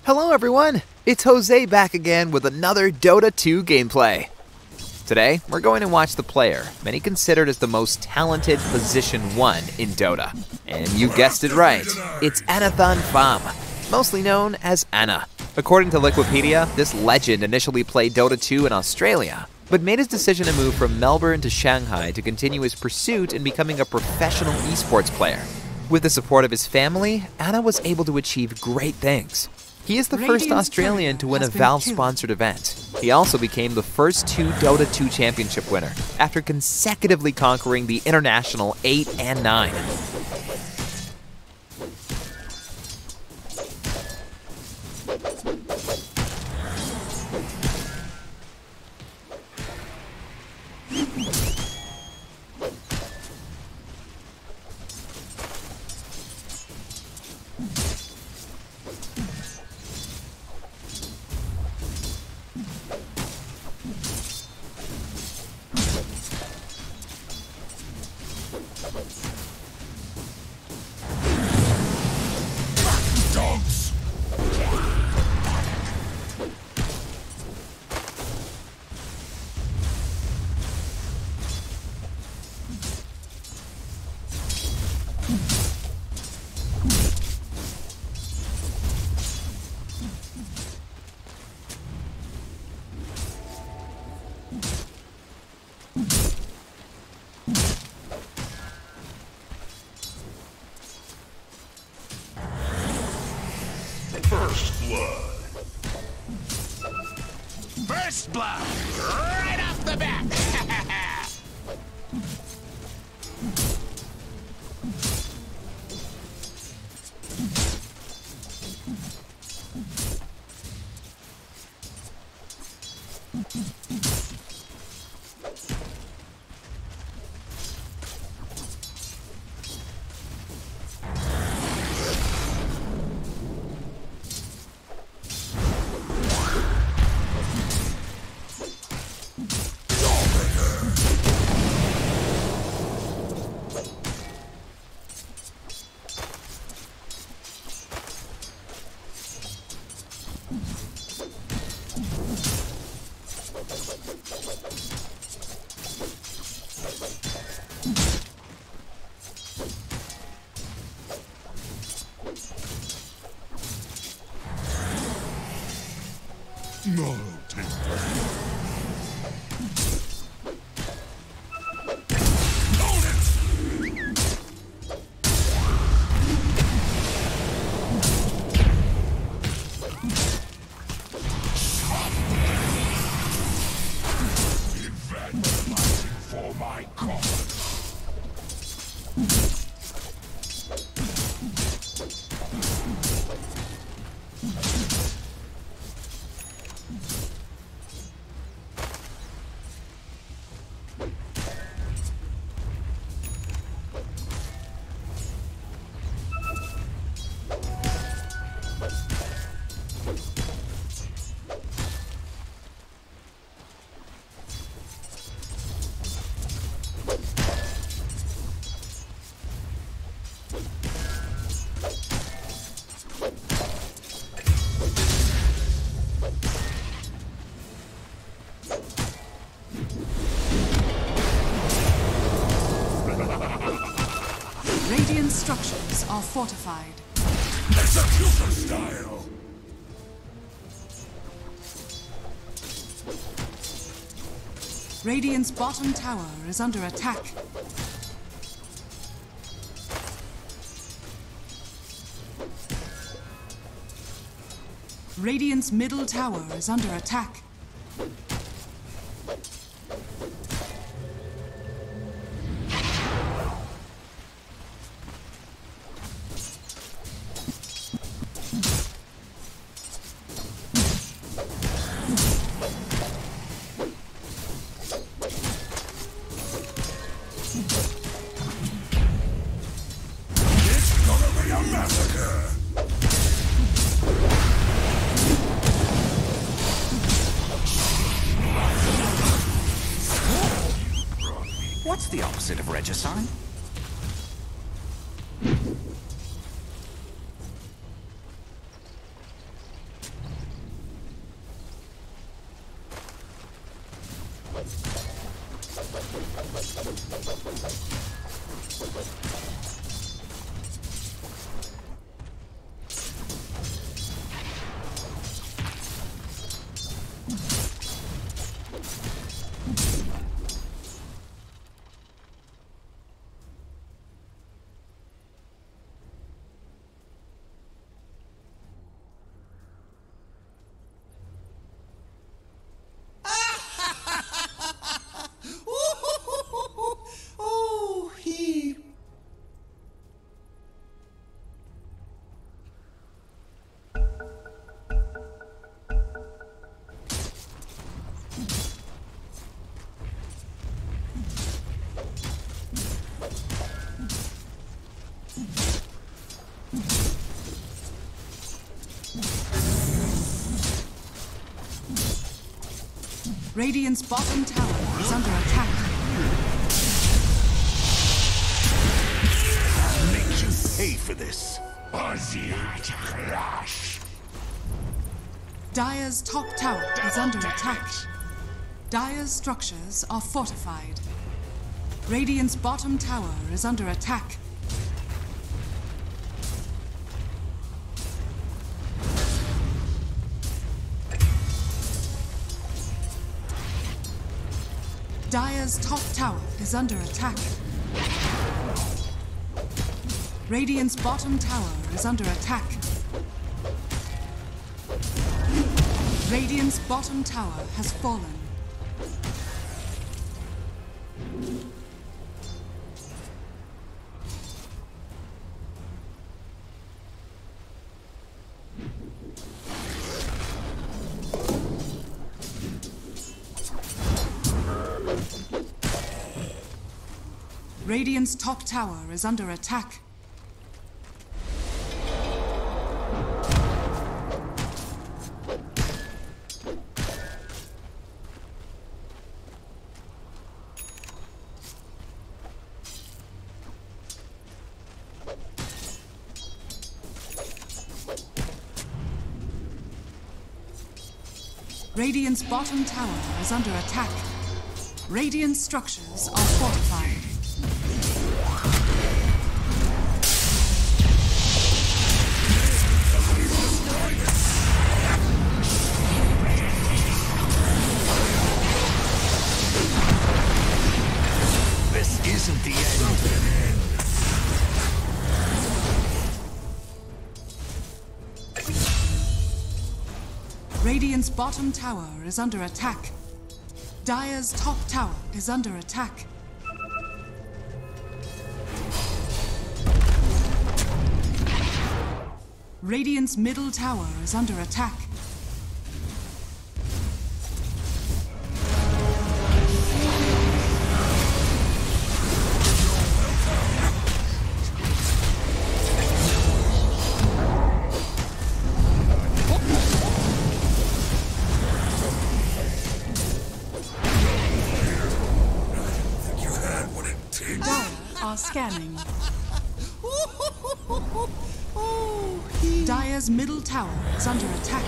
Hello everyone, it's Jose back again with another Dota 2 gameplay. Today, we're going to watch the player, many considered as the most talented Position 1 in Dota. And you guessed it right, it's Anathan Pham, mostly known as Ana. According to Wikipedia, this legend initially played Dota 2 in Australia, but made his decision to move from Melbourne to Shanghai to continue his pursuit in becoming a professional esports player. With the support of his family, Ana was able to achieve great things. He is the first Australian to win a Valve-sponsored event. He also became the first 2 Dota 2 championship winner, after consecutively conquering the international 8 and 9. First blood. First blood! Right off the bat! No, for my cause. Radiant structures are fortified. Execution style! Radiant's bottom tower is under attack. Radiant's middle tower is under attack. It's gonna be a massacre! What's the opposite of regicide? Radiant's bottom tower is under attack. Make you pay for this. Crash. Dire's top tower is under attack. Dire's structures are fortified. Radiant's bottom tower is under attack. Dire's top tower is under attack. Radiant's bottom tower is under attack. Radiant's bottom tower has fallen. Radiant's top tower is under attack. Radiant's bottom tower is under attack. Radiant structures are fortified. This isn't the end. Radiant's bottom tower is under attack. Dire's top tower is under attack. Radiant's middle tower is under attack. Dire are scanning. Dire's middle tower is under attack.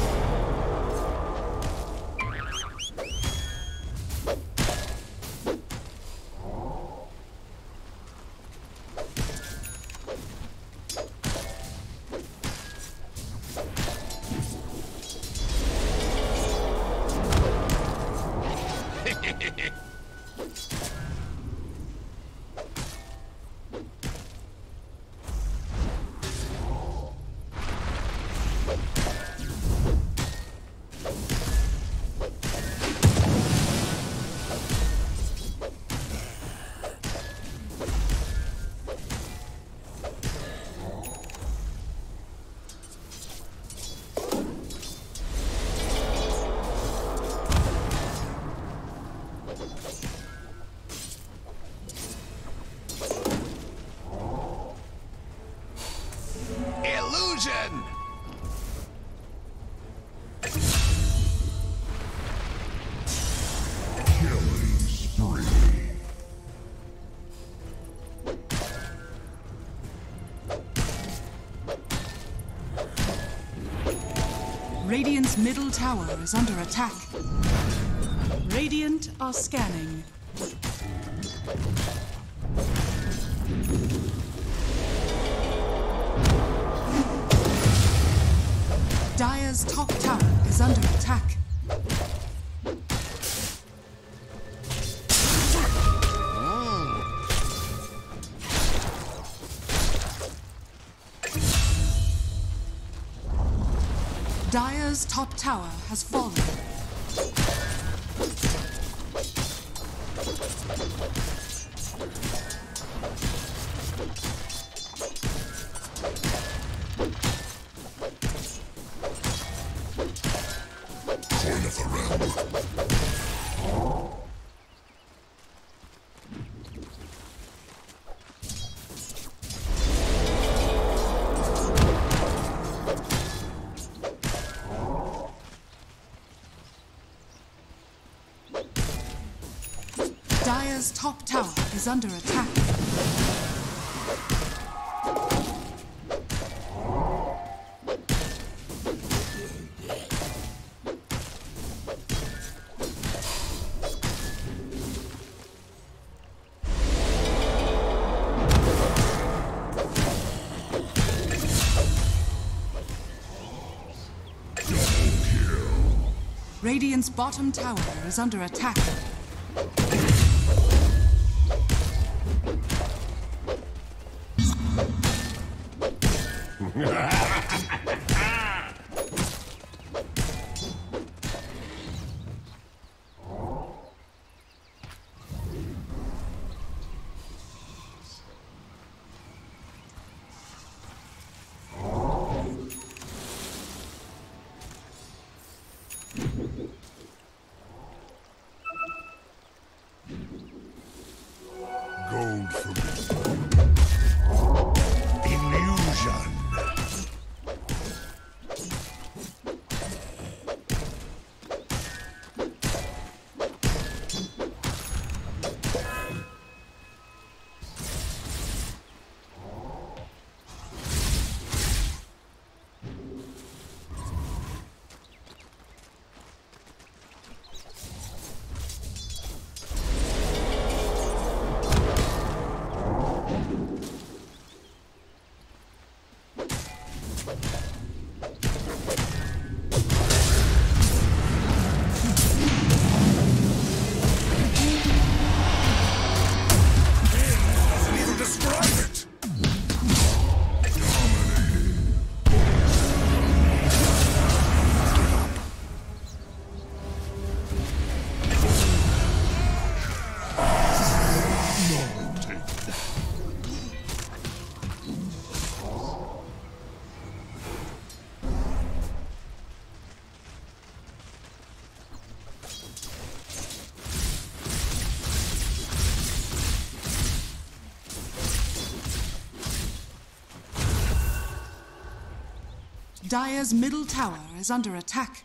Illusion! Killing spree. Radiant's middle tower is under attack. Radiant are scanning. Dire's top tower is under attack. Dire's top tower has fallen. Coin of the realm. Dire's top tower is under attack. Radiant's bottom tower is under attack. Gold for me. Illusion. Dire's middle tower is under attack.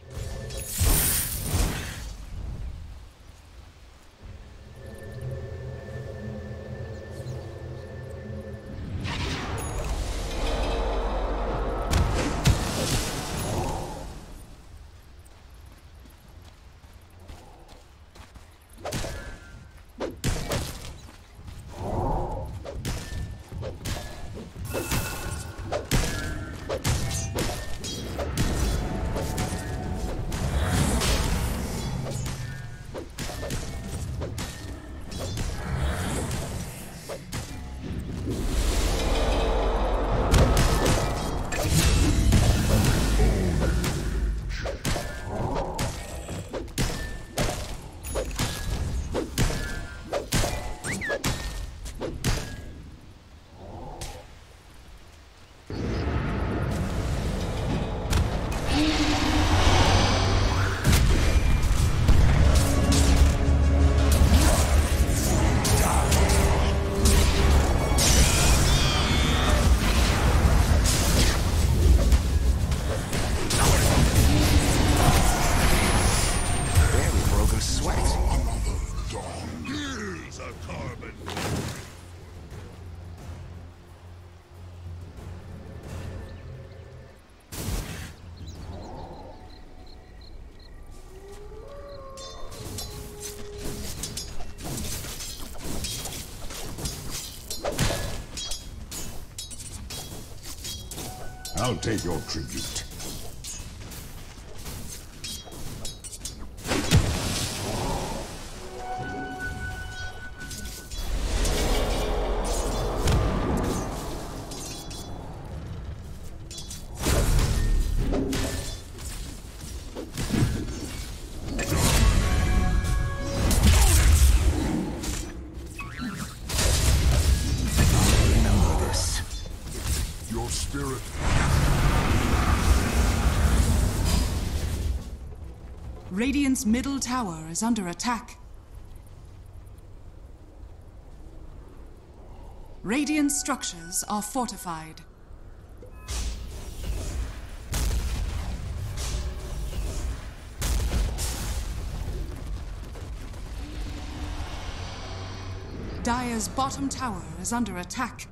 I'll take your tribute. Your spirit. Radiant's middle tower is under attack. Radiant structures are fortified. Dire's bottom tower is under attack.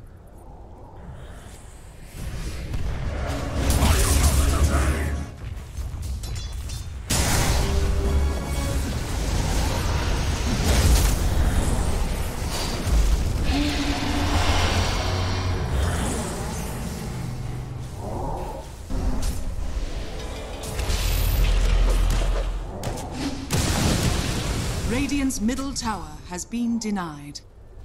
Radiant's middle tower has been denied.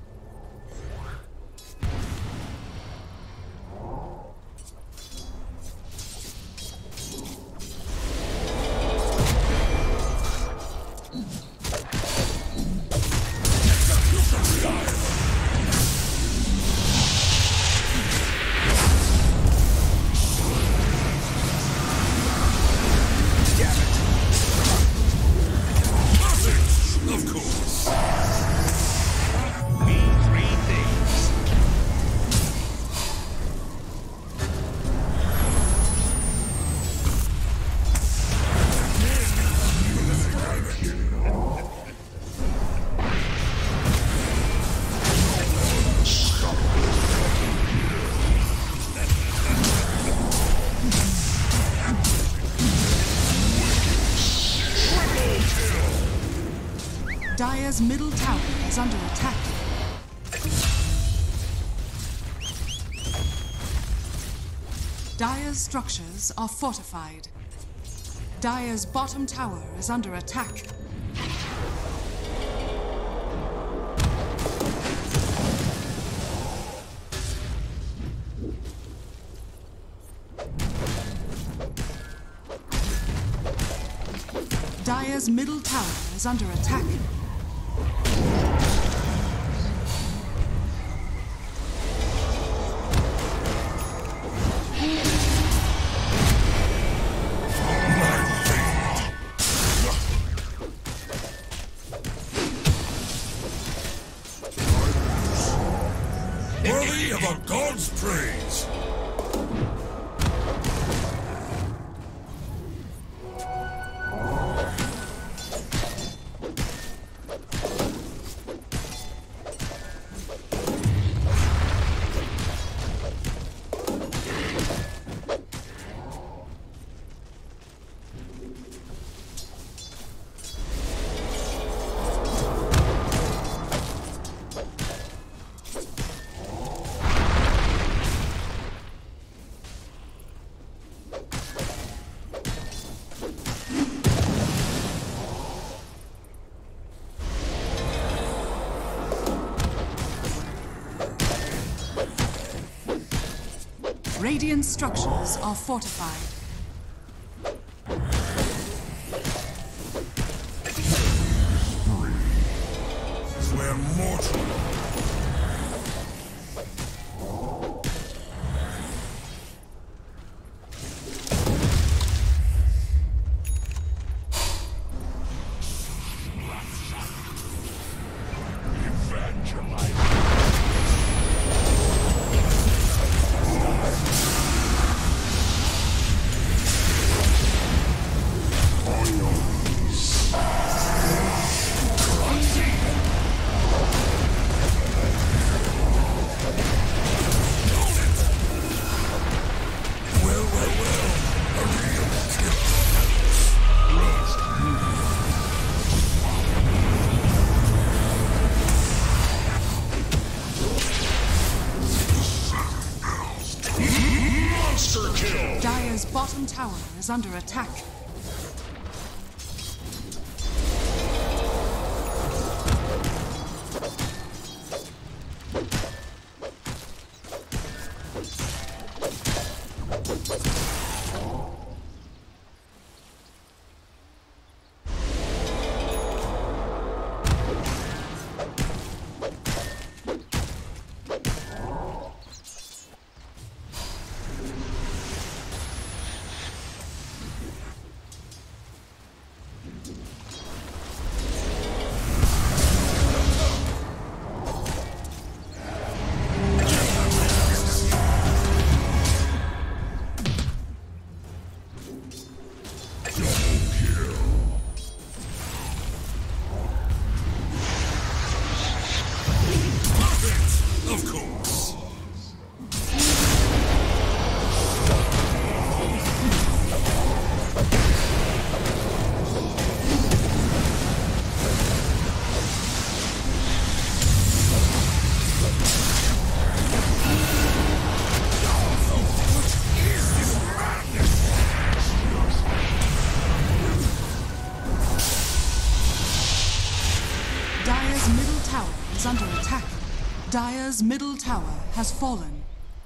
Dire's middle tower is under attack. Dire's structures are fortified. Dire's bottom tower is under attack. Dire's middle tower is under attack. Worthy of a god's praise. Radiant structures are fortified. We're mortal. Dire's bottom tower is under attack. is under attack. Dire's middle tower has fallen.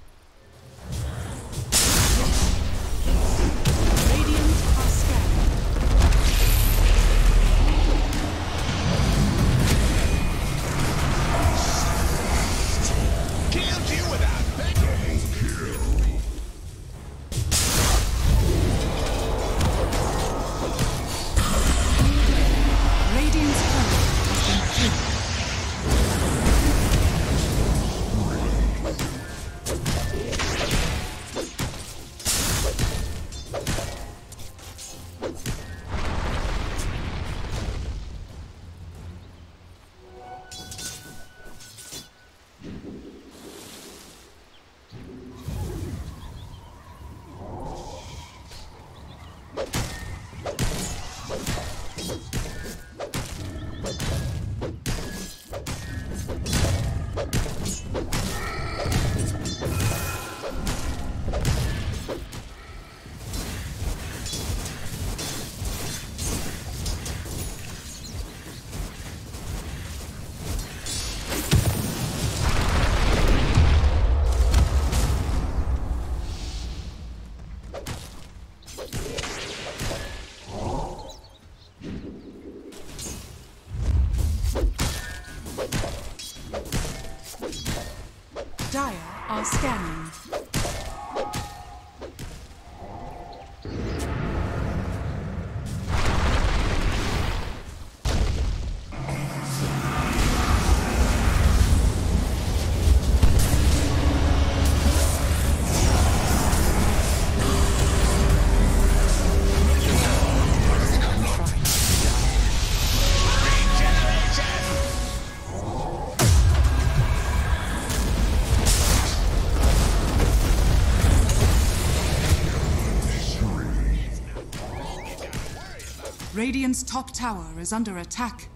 Radiant are scanning. Killed you without begging. Radiant's turret has been killed. Dire are scanning. Radiant's top tower is under attack.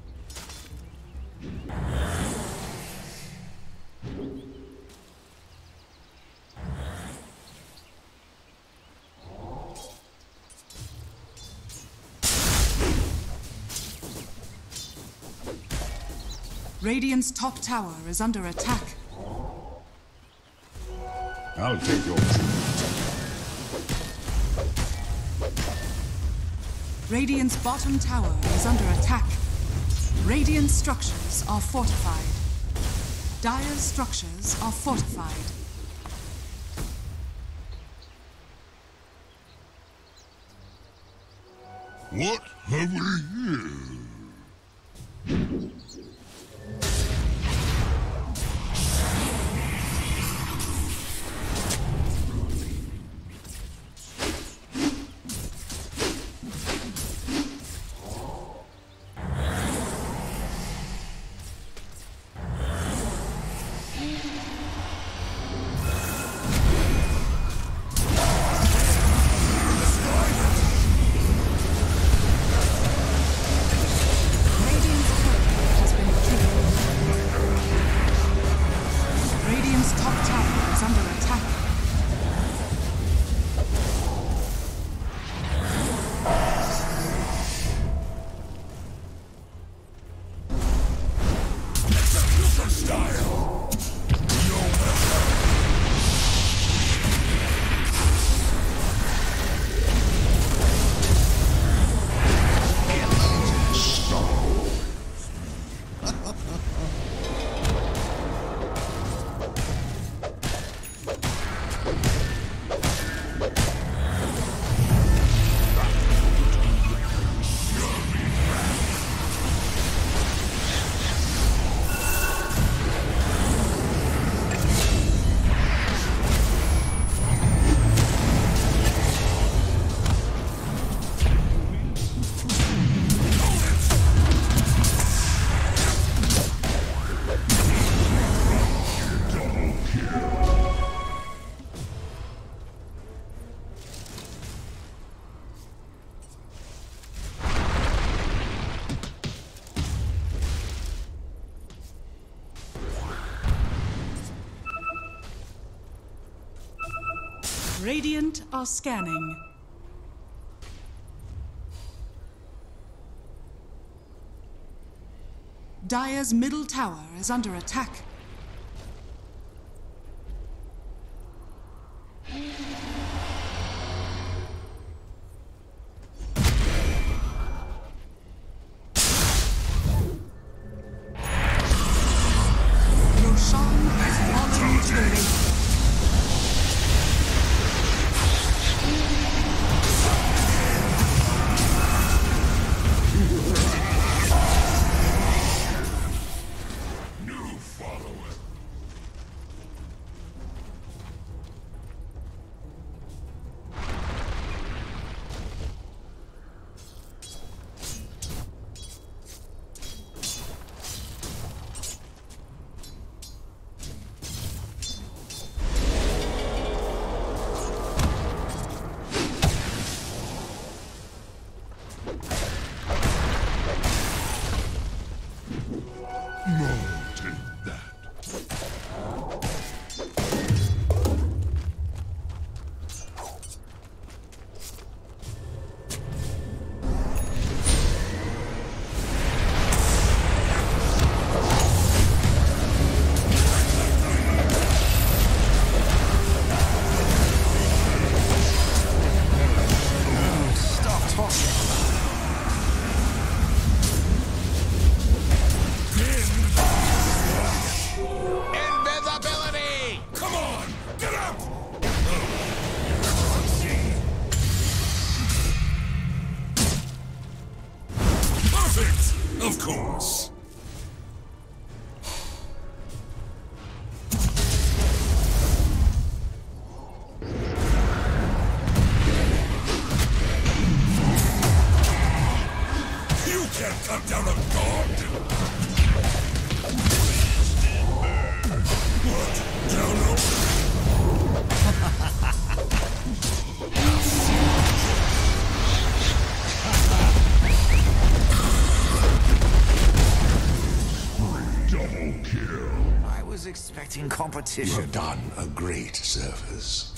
Radiant's top tower is under attack. I'll take your Radiant's bottom tower is under attack. Radiant structures are fortified. Dire's structures are fortified. What have we here? Radiant are scanning. Dire's middle tower is under attack. Roshan has fallen to the Radiant. New follower. No, take that. Stop talking. Invisibility! Come on, get out! Perfect! Of course. You can't cut down a god! What? Down over? Double kill. I was expecting You competition. have done a great service.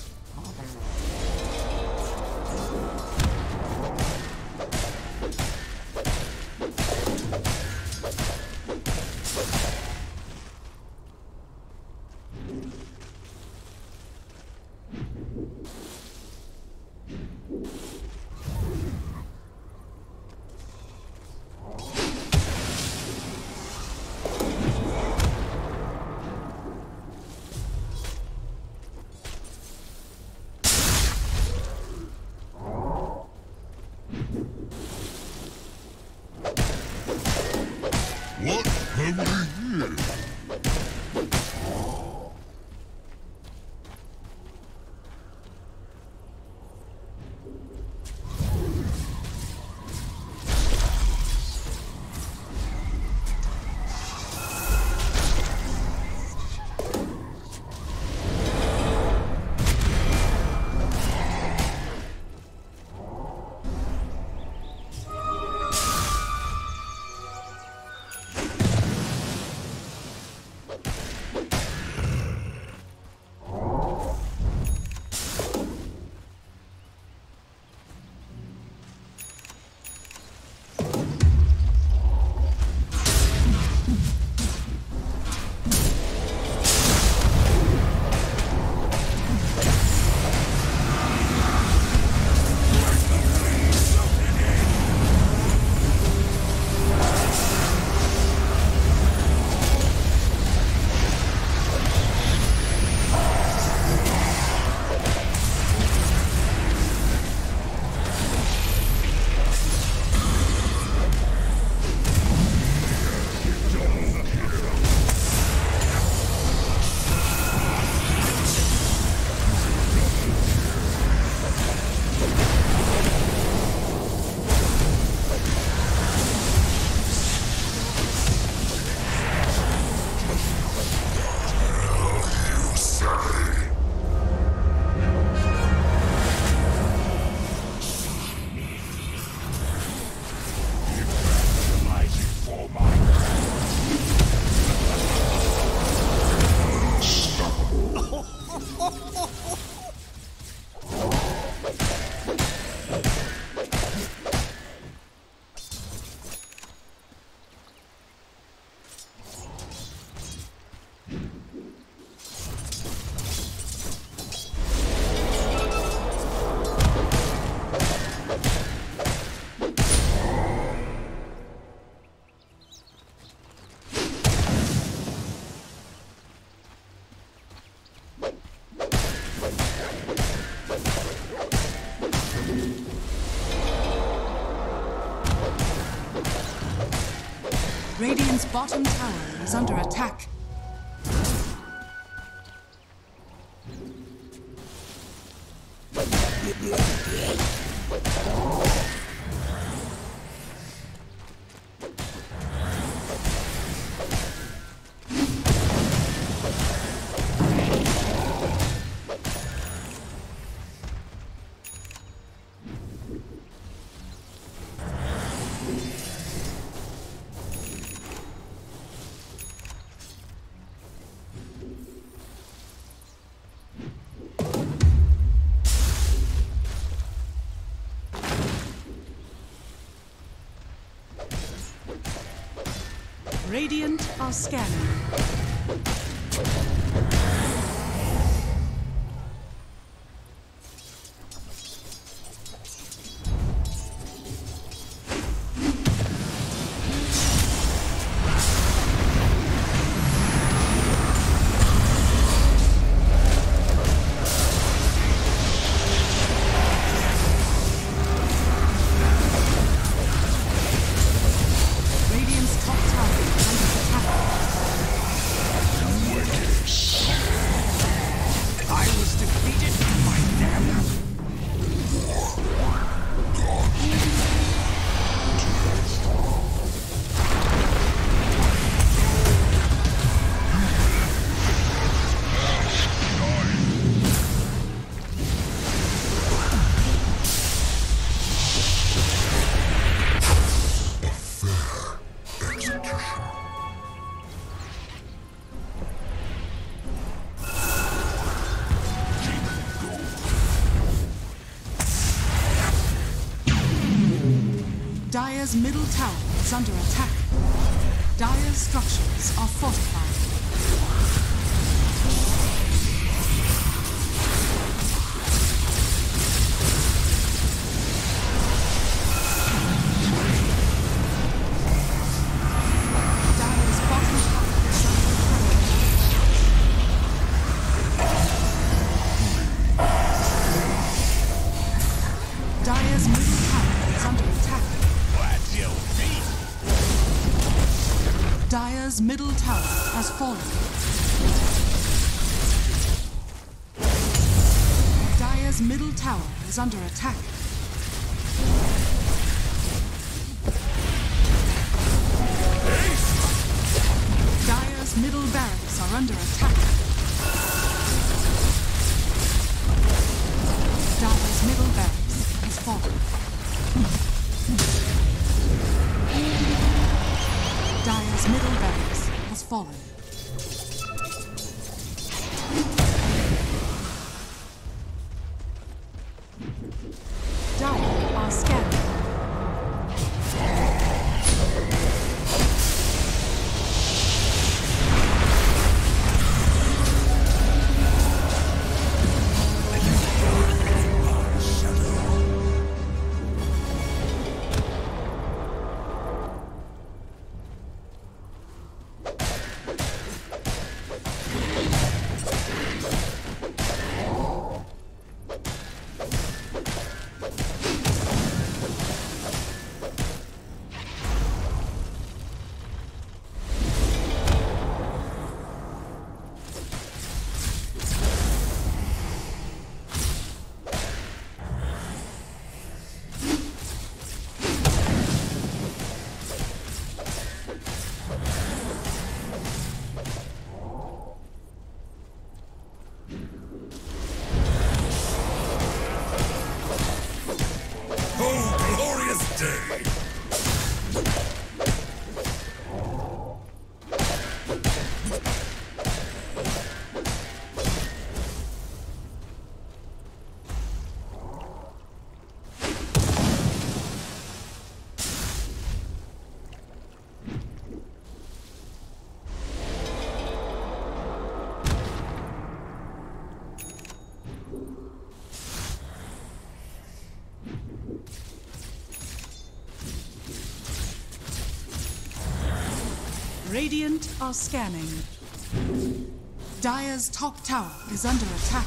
Radiant's bottom tower is under attack. Radiant are scanning. Dire's middle tower is under attack. Dire's structures are fortified. Dire's bottom tower is under attack. Dire's middle tower is under attack. Dire's middle tower has fallen. Dire's middle tower is under attack. Dire's middle barracks are under attack. Dire's middle barracks has fallen. Dire's middle barracks has fallen. Dire are scanning. Radiant are scanning. Dire's top tower is under attack.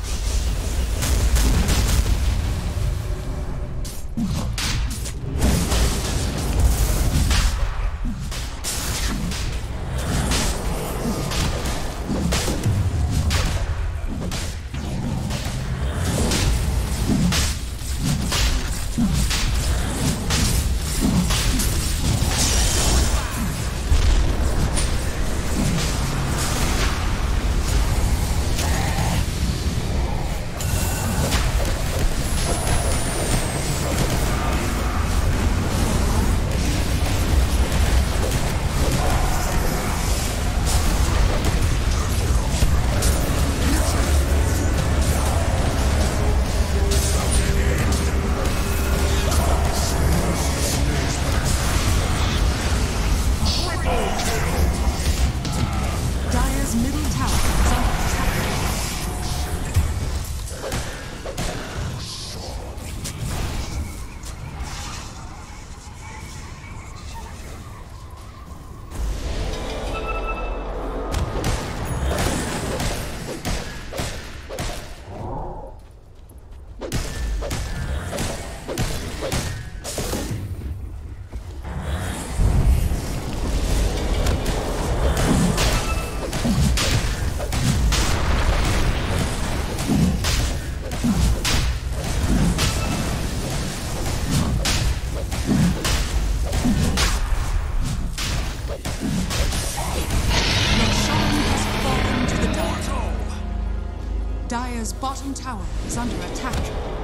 bottom tower is under attack.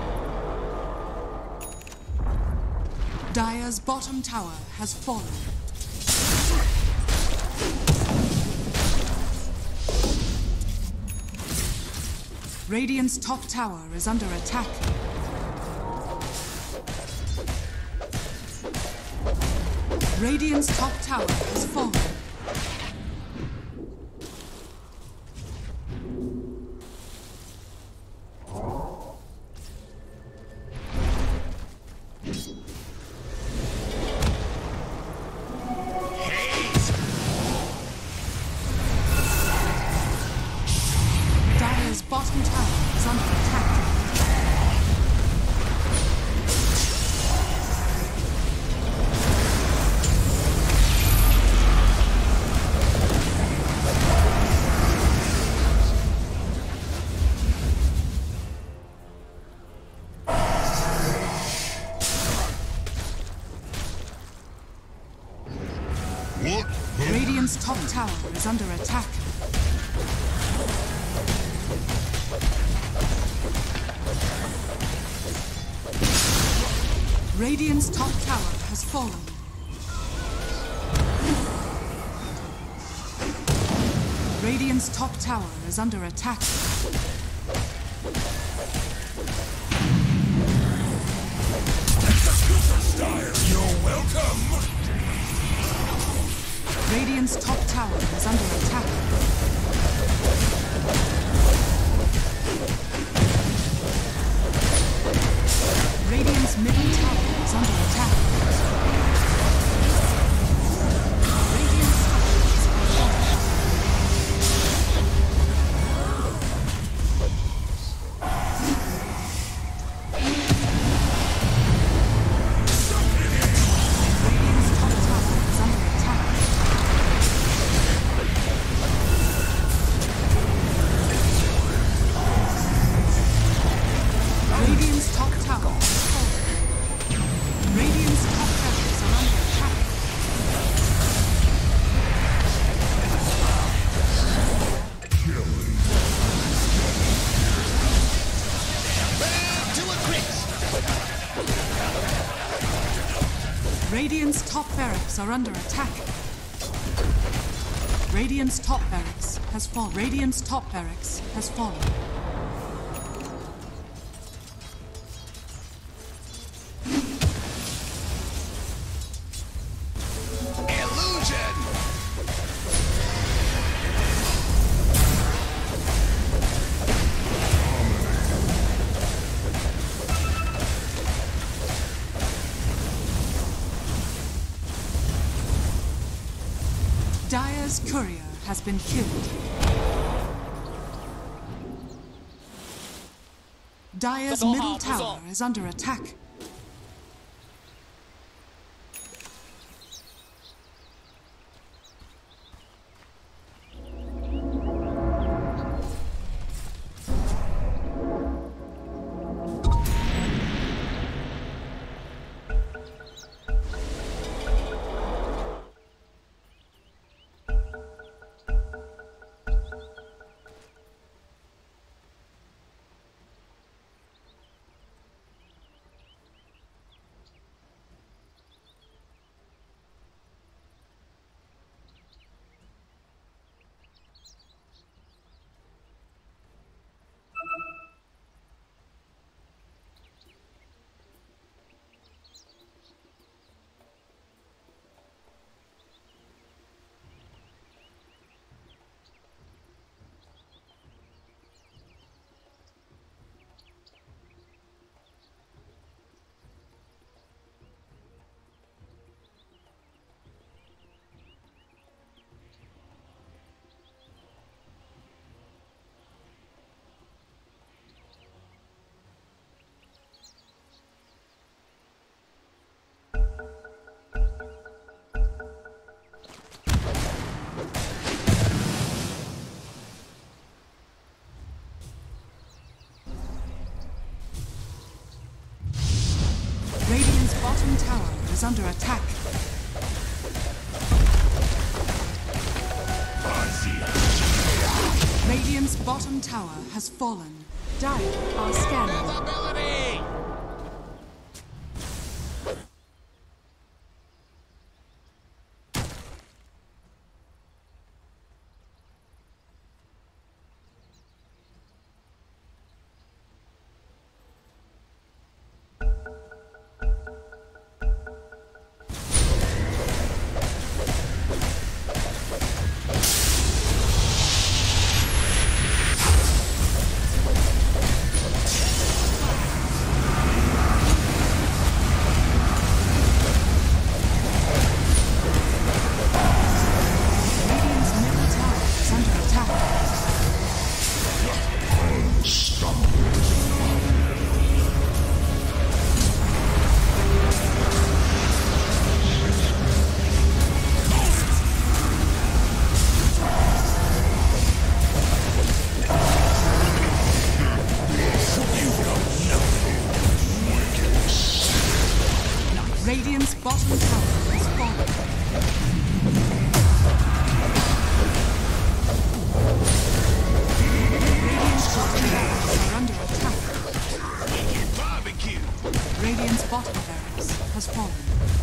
Dire's bottom tower has fallen. Radiant's top tower is under attack. Radiant's top tower has fallen. Dire's bottom tower is under attack. Radiant's top tower is under attack. Radiant's top tower has fallen. Radiant's top tower is under attack. You're welcome! Radiant's top tower is under attack. Radiant's middle tower is under attack. Radiant's structures are fortified. Radiant's top tower is under attack. Radiant's top tower is fallen. Radiant's top barracks are under attack. Radiant's top barracks are under attack. Radiant's top barracks has fallen. Radiant's top barracks has fallen. Dire's courier has been killed. Dire's middle tower is under attack. Radiant's bottom tower is under attack. Radiant's bottom tower has fallen. Dire are scanning. Radiant's bottom tower is falling. Radiant's bottom barracks are under attack. Barbecue. Radiant's bottom barracks has fallen.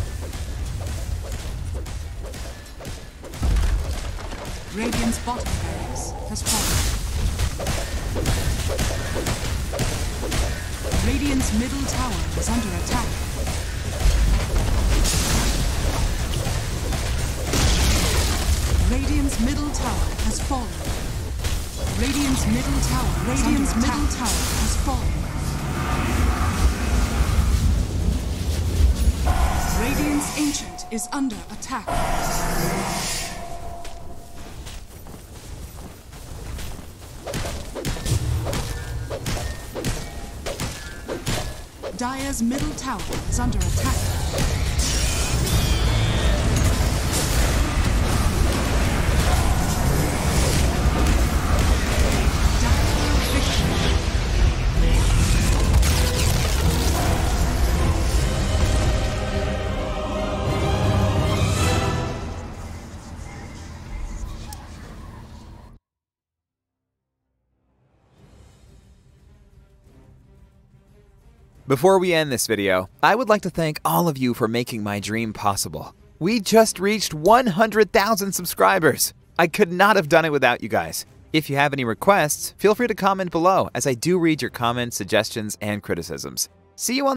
Radiant's bottom barracks has fallen. Radiant's middle tower is under attack. Radiant's middle tower has fallen. Radiant's middle tower has fallen. Radiant's ancient is under attack. Dire's middle tower is under attack. Before we end this video, I would like to thank all of you for making my dream possible. We just reached 100,000 subscribers. I could not have done it without you guys. If you have any requests, feel free to comment below, as I do read your comments, suggestions, and criticisms. See you on